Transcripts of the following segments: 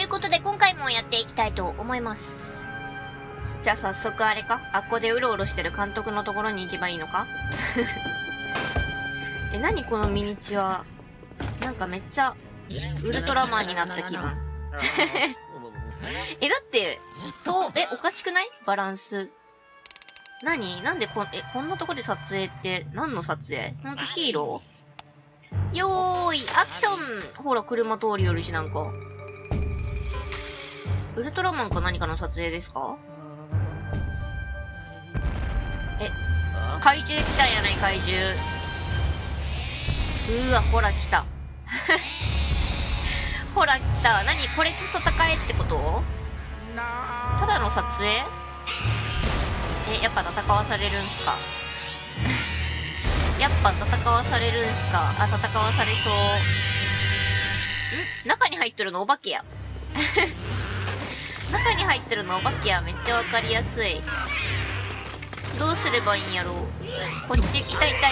いうことで今回もやっていきたいと思います。じゃあ早速あれか、あっこでうろうろしてる監督のところに行けばいいのか何このミニチュア。なんかめっちゃウルトラマンになった気分だっておかしくない？バランス。なんでこんなとこで撮影って何の撮影？ほんとヒーロー？よーいアクション。ほら車通りよるし、なんかウルトラマンか何かの撮影ですか？怪獣来たんやない？怪獣。うわ、ほら来たほら来た。何これと戦えってこと？ただの撮影？やっぱ戦わされるんすかやっぱ戦わされるんすか？あ、戦わされそう。中に入ってるのお化けや中に入ってるのお化けや。めっちゃわかりやすい。どうすればいいんやろう。こっち、痛い。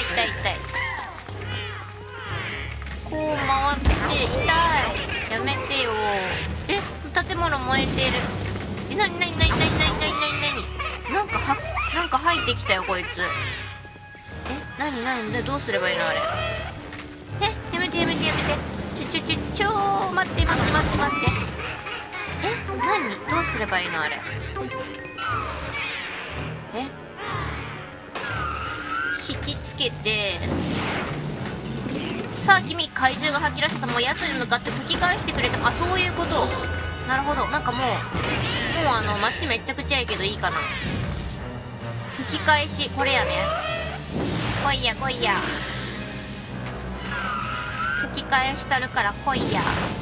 こう回って、痛い。やめてよ。建物燃えてる。なになんか入ってきたよ、こいつ。どうすればいいのあれ。やめて。待って。どうすればいいのあれ。引きつけて、さあ君、怪獣が吐き出したもう奴に向かって吹き返してくれた。あ、そういうこと。なるほど。なんかもう街めっちゃくちゃやけどいいかな。吹き返し、これやね。来いや。吹き返したるから来いや。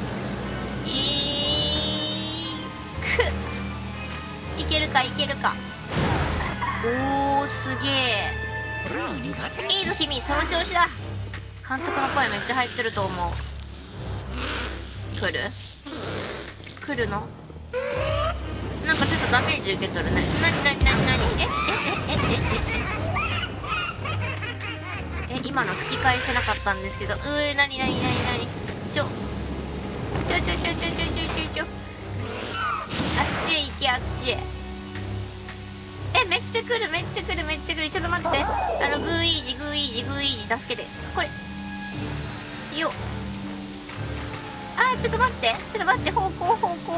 いけるか。おー、すげえ。いいぞ君、その調子だ。監督の声めっちゃ入ってると思う。来るの？なんかちょっとダメージ受け取るね。今の吹き返せなかったんですけど。何ちょ。あっちへ行け、あっちへ。めっちゃ来る。ちょっと待って。グーイージ助けて。これ。よっ。ちょっと待って。方向。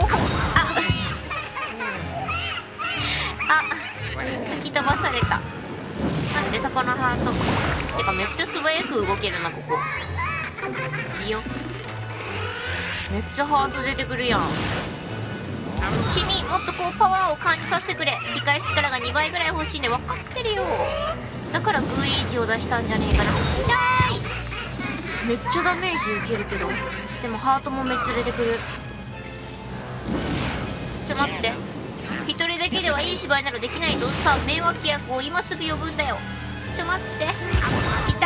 吹き飛ばされた。なんでそこのハート。てかめっちゃ素早く動けるな、ここ。いいよ。めっちゃハート出てくるやん。君、もっとこうパワーを感じさせてくれ。吹き返す力が2倍ぐらい欲しいね。分かってるよ。だからグーイージを出したんじゃねえかな。痛い。めっちゃダメージ受けるけど。でもハートもめっちゃ出てくる。待って。一人だけではいい芝居などできないぞ。さあ、迷惑役を今すぐ呼ぶんだよ。待って。痛い。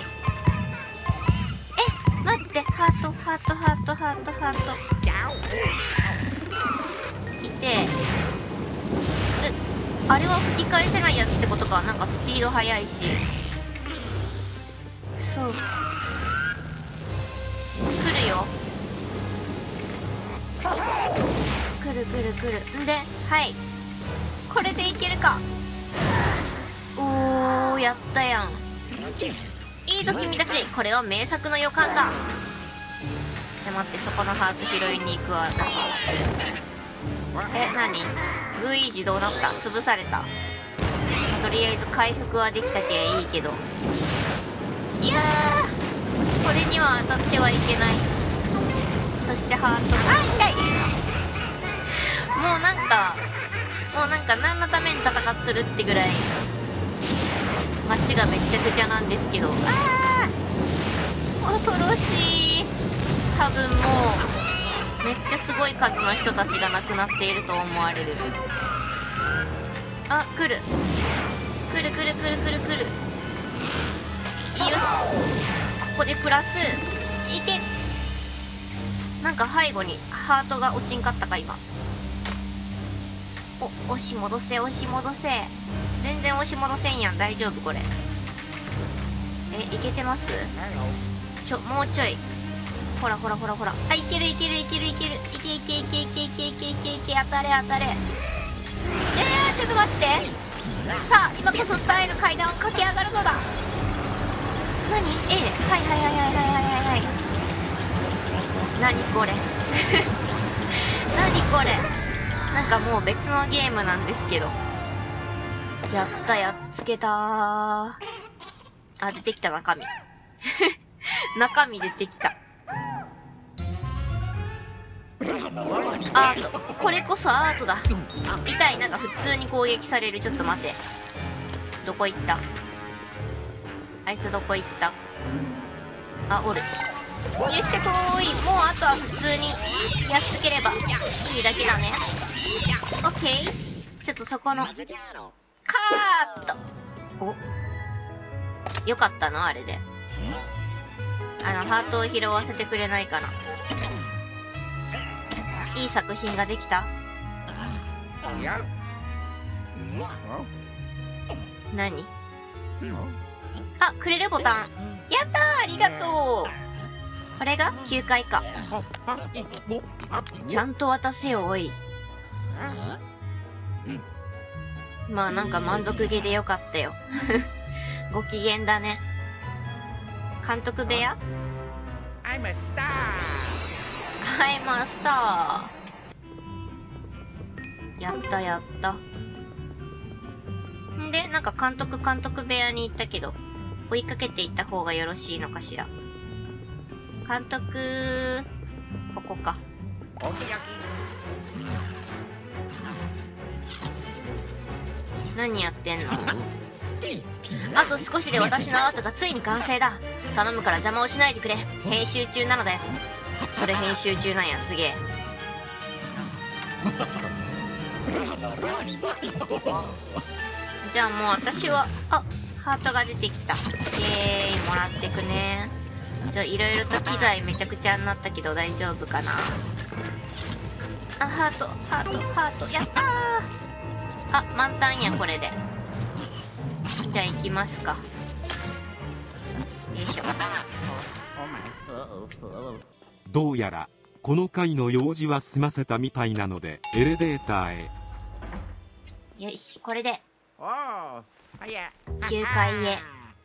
待って。ハート。あれは吹き返せないやつってことか。なんかスピード速いし。そう。来るよ。来る。んで、はい。これでいけるか。おー、やったやん。いいぞ君たち。これは名作の予感だ。待って、そこのハート拾いに行くわ、私。何？グイージどうなった？潰された。とりあえず回復はできたけいいけど。いやー、これには当たってはいけない。そしてハート。痛いもうなんか何のために戦っとるってぐらい街がめっちゃくちゃなんですけど。恐ろしい。多分もうめっちゃすごい数の人たちが亡くなっていると思われる。来る。よし、ここでプラスいけ。なんか背後にハートが落ちんかったか今。押し戻せ。全然押し戻せんやん。大丈夫これ。いけてます？もうちょい。 ほらほらほらほら。あ、いけるいけるいけるいける。いけいけいけいけいけいけいけいけ。当たれ当たれ。ちょっと待って。さあ今こそスタイル階段を駆け上がるのだ。何？はいはいはいはいはいはいはい。何これ何これ。なんかもう別のゲームなんですけど。やった、やっつけたー。あ、出てきた中身中身出てきた。アート。これこそアートだ。痛い。なんか普通に攻撃される。ちょっと待て。どこ行った？あいつどこ行った？あ、おる。よっしゃ、遠い。もうあとは普通にやっつければいいだけだね。オッケー。ちょっとそこのカーッと。お、よかったのあれで。ハートを拾わせてくれないかな。いい作品ができた？何？あ、くれるボタン。やったー、ありがとう。これが9階か。ちゃんと渡せよ、おい。まあなんか満足げでよかったよ。ご機嫌だね。監督部屋？ I'm a star。やったやった。んで、なんか監督部屋に行ったけど、追いかけていった方がよろしいのかしら。監督、ここか。何やってんの？あと少しで私のアートがついに完成だ。頼むから邪魔をしないでくれ。編集中なのだよ。それ編集中なんや、すげえ。じゃあもう私は、あ、ハートが出てきた。イエーイ、もらってくね。いろいろと機材めちゃくちゃになったけど大丈夫かな。あ、ハート、ハート、ハート、やったー。あ、満タンや、これで。じゃあ行きますか。よいしょ。 どうやらこの回の用事は済ませたみたいなのでエレベーターへ。 よし、これで 9 9階へ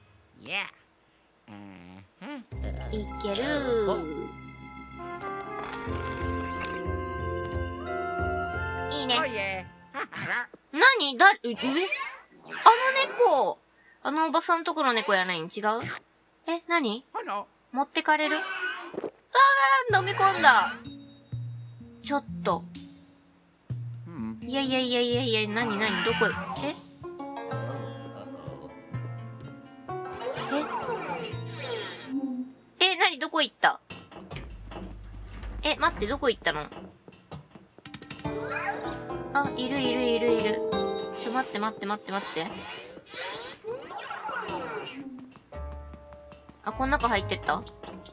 行けるー。いいね。何？上？猫。あのおばさんとこの猫やないん？違う？え、何？持ってかれる？飲み込んだ。ちょっと。いやいやいやいやいや、何どこ？何どこ行った？待って、どこ行ったの？あ、いる。待って。あ、この中入ってった？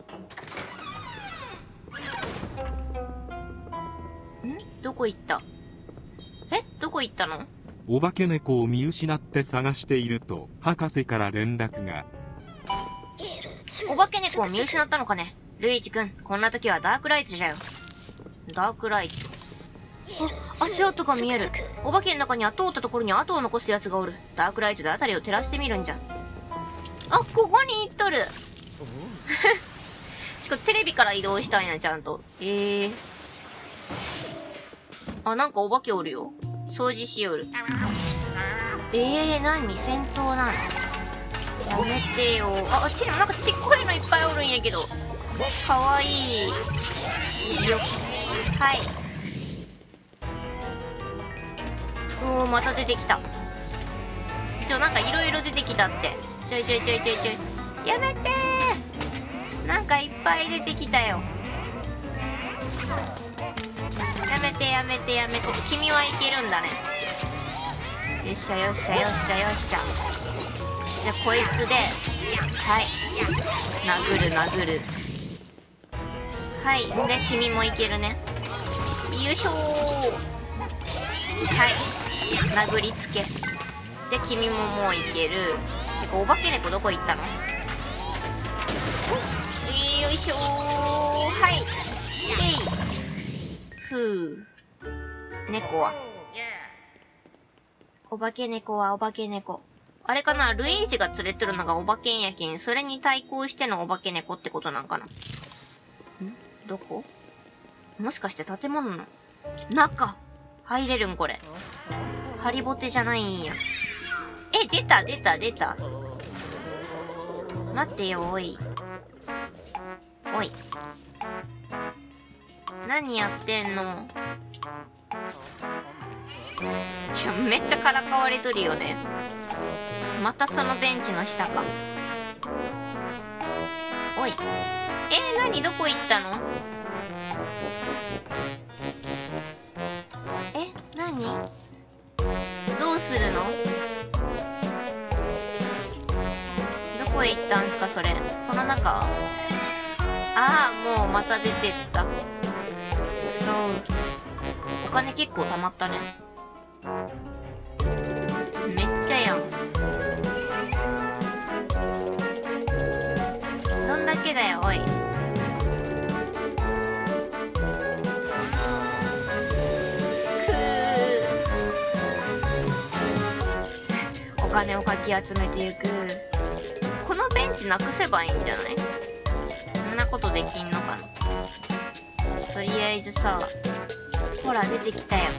どこ行った？どこ行ったの？ お化け猫を見失って探していると博士から連絡が。 お化け猫を見失ったのかね。ルイージ君、こんな時はダークライトじゃよ。ダークライト。あ、足跡が見える。お化けの中には通ったところに跡を残すやつがおる。ダークライトであたりを照らしてみるんじゃ。あ、ここに行っとる。しかもテレビから移動したんや、ちゃんと。あ、なんかお化けおるよ。掃除しよる。何？戦闘なの？やめてよ。あっちにもなんかちっこいのいっぱいおるんやけど。かわいい。よっ。はい。また出てきた。なんかいろいろ出てきたって。ちょい。やめてー。なんかいっぱい出てきたよ。やめて。君はいけるんだね。よっしゃ。じゃあこいつで、はい。殴る。はい。で、君もいけるね。よいしょー。はい。殴りつけ。で、君ももういける。てか、お化け猫どこ行ったの？よいしょー。 ふう。猫はお化け猫はお化け猫。あれかな、ルイージが連れてるのがお化けんやけん、それに対抗してのお化け猫ってことなんかな。どこ？もしかして建物の中入れるんこれ。ハリボテじゃないんや。え、出た。待ってよ、おい。何やってんの？めっちゃからかわれとるよね。またそのベンチの下か。おい。何どこ行ったの？何？どうするの？どこへ行ったんすかそれ。この中？もうまた出てった。そう。お金結構貯まったね。めっちゃやん。どんだけだよ、おい。お金をかき集めていく。このベンチなくせばいいんじゃない？そんなことできんのかな。とりあえずさ、ほら出てきたよ。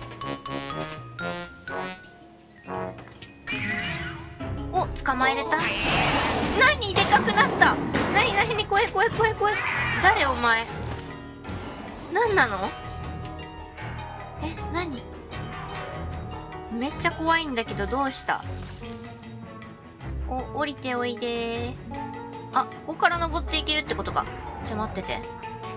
お、捕まえれた？何？でかくなった。何怖い。誰お前？何なの？何？めっちゃ怖いんだけど、どうした？降りておいでー。ここから登っていけるってことか。待ってて。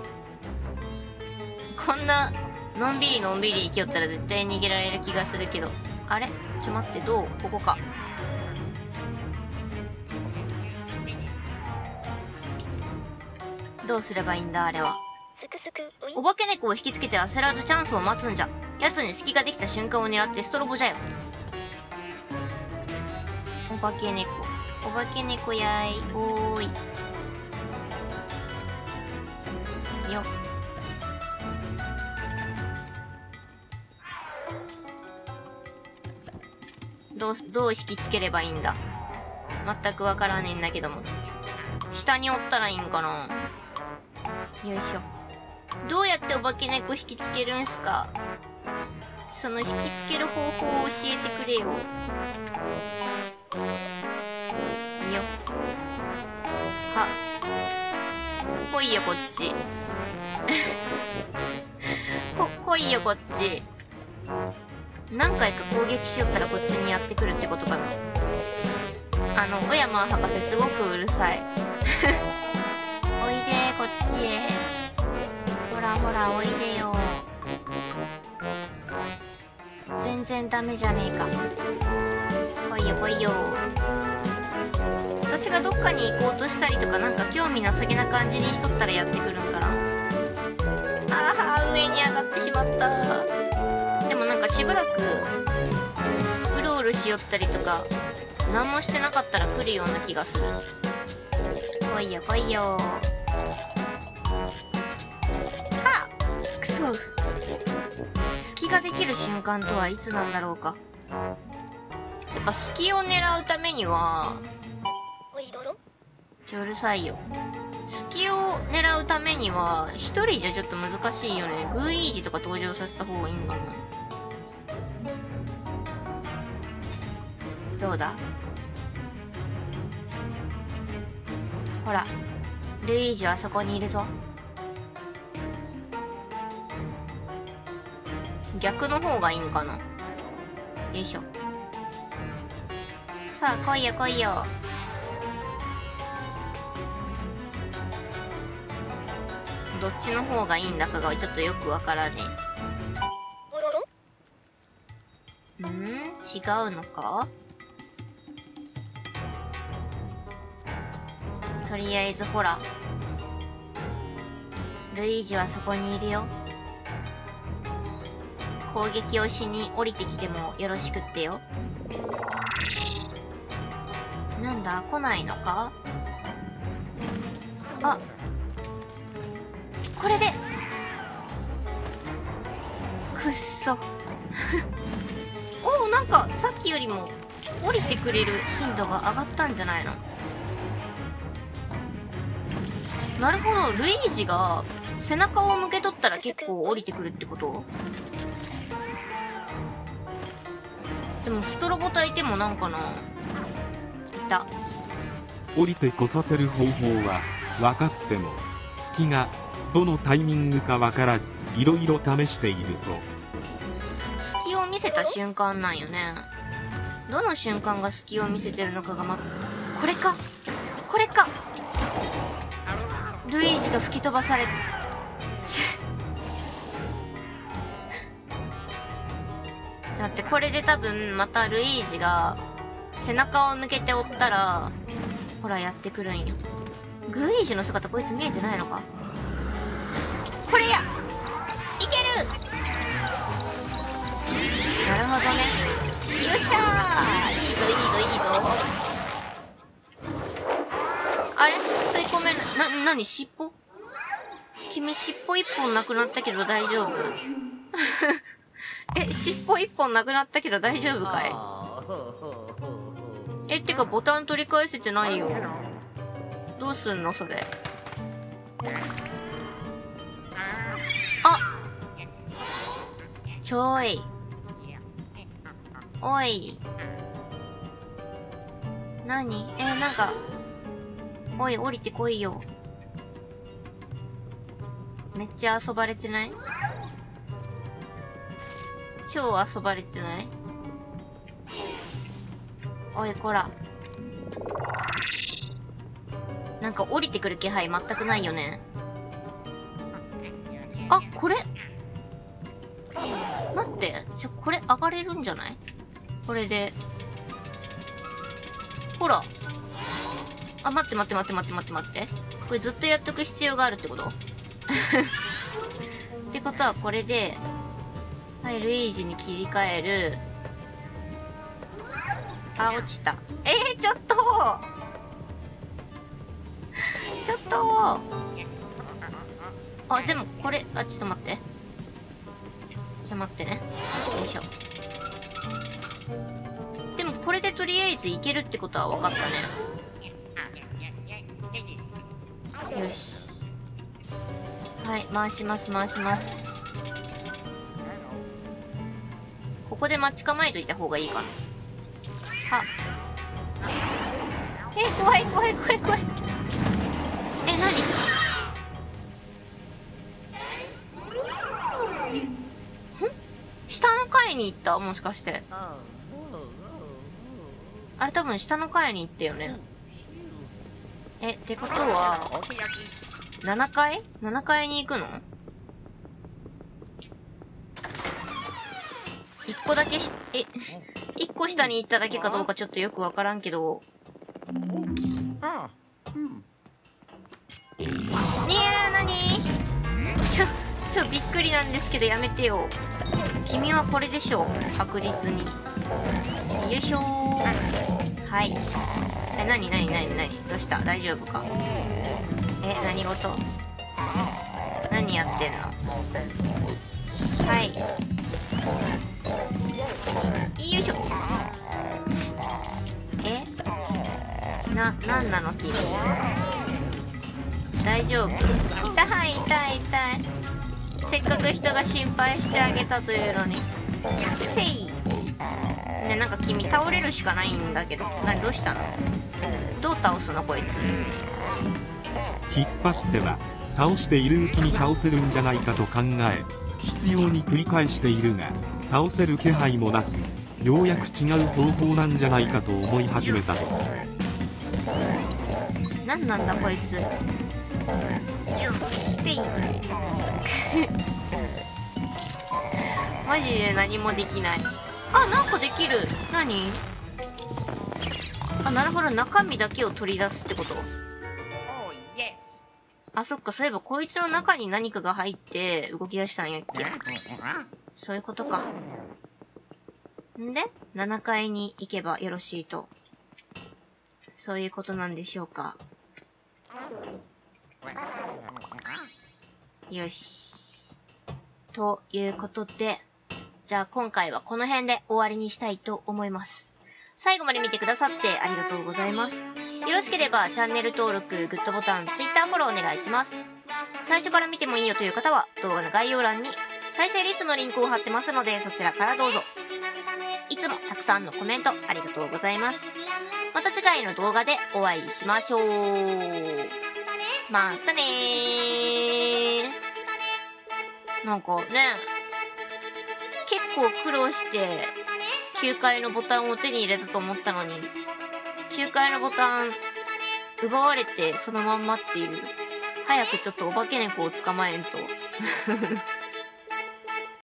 こんな、のんびり行きよったら絶対逃げられる気がするけど。あれ？待って、ここか。どうすればいいんだ、あれは。お化け猫を引きつけて焦らずチャンスを待つんじゃ。奴に隙ができた瞬間を狙ってストロボじゃよ。お化け猫やい。おーい。よ。どう引きつければいいんだ。全くわからねえんだけども。下におったらいいんかな。よいしょ。どうやってお化け猫引きつけるんすか？その引きつける方法を教えてくれよ。いいよ。来いよこっち。来いよこっち。何回か攻撃しよったらこっちにやってくるってことかな。小山博士すごくうるさい。おいでこっちへ。ほらおいでよ。全然ダメじゃねえか。来いよ。私がどっかに行こうとしたりとかなんか興味なさげな感じにしとったらやってくるんかな。上に上がってしまった。でもなんかしばらくうろうろしよったりとか何もしてなかったら来るような気がする。来いよ。くそ。隙ができる瞬間とはいつなんだろうか。やっぱ隙を狙うためにはうるさいよ。隙を狙うためには一人じゃちょっと難しいよね。グーイージとか登場させた方がいいんかな。どうだ？ほらルイージはそこにいるぞ。逆の方がいいんかな。よいしょ。さあ来いよ。どっちの方がいいんだかがちょっとよくわからねえ。違うのか？とりあえずほらルイージはそこにいるよ。攻撃をしに降りてきてもよろしくってよ。なんだ来ないのか？これでくっそおお、なんかさっきよりも降りてくれる頻度が上がったんじゃないの？なるほど、ルイージが背中を向けとったら結構降りてくるってこと？でもストロボタいてもなんかな、いた。 降りてこさせる方法は分かっても、隙がどのタイミングか分からずいろいろ試していると、 隙を見せた瞬間なんよね。どの瞬間が隙を見せてるのかがこれか、これか。ルイージが吹き飛ばされちょっと待って、これで多分またルイージが背中を向けておったらほらやってくるんよ。ルイージの姿こいつ見えてないのか。これや、いける。なるほどね。よっしゃー、いいぞいいぞいいぞ。あれ、吸い込めな、なに、尻尾？君尻尾一本なくなったけど大丈夫？え、尻尾一本なくなったけど大丈夫かい？え、ってかボタン取り返せてないよ。どうすんのそれ。あ、ちょい。おい。何？なんか、おい、降りてこいよ。めっちゃ遊ばれてない？超遊ばれてない？おい、こら。なんか降りてくる気配全くないよね。あ、これ待って。これ上がれるんじゃない？これで。ほら。あ、待って待って待って待って待って待って。これずっとやっとく必要があるってことってことはこれで、はい、ルイージに切り替える。あ、落ちた。ちょっとちょっとあ、でもこれ、あ、ちょっと待って。待ってね。よいしょ。でもこれでとりあえずいけるってことは分かったね。よし。はい、回します回します。ここで待ち構えといた方がいいかな。あ、怖い怖い怖い怖い。何？下の階に行った？もしかして。あれ多分下の階に行ったよね。ってことは、7階 ?7 階に行くの？ 1 個だけ1個下に行っただけかどうかちょっとよくわからんけど。何？びっくりなんですけどやめてよ。君はこれでしょう。確実に。よいしょー。はい。何どうした？大丈夫か？何事？何やってんの？はい。よいしょ。なんなの君。大丈夫？痛い。せっかく人が心配してあげたというのに。てい。ね、なんか君倒れるしかないんだけど。どうしたの？どう倒すのこいつ。 引っ張っては倒しているうちに倒せるんじゃないかと考え、執拗に繰り返しているが倒せる気配もなく、ようやく違う方法なんじゃないかと思い始めたと。 なんなんだこいつ。てい。マジで何もできない。あ、なんかできる。何？あ、なるほど。中身だけを取り出すってこと？あ、そっか。そういえばこいつの中に何かが入って動き出したんやっけ。そういうことか。んで、7階に行けばよろしいと。そういうことなんでしょうか。よし。ということで、 じゃあ今回はこの辺で終わりにしたいと思います。最後まで見てくださってありがとうございます。よろしければチャンネル登録、グッドボタン、Twitter フォローお願いします。最初から見てもいいよという方は動画の概要欄に再生リストのリンクを貼ってますのでそちらからどうぞ。いつもたくさんのコメントありがとうございます。また次回の動画でお会いしましょう。またねー。なんかね、結構苦労して9階のボタンを手に入れたと思ったのに、9階のボタン奪われてそのまんまっていう。早くちょっとお化け猫を捕まえんと。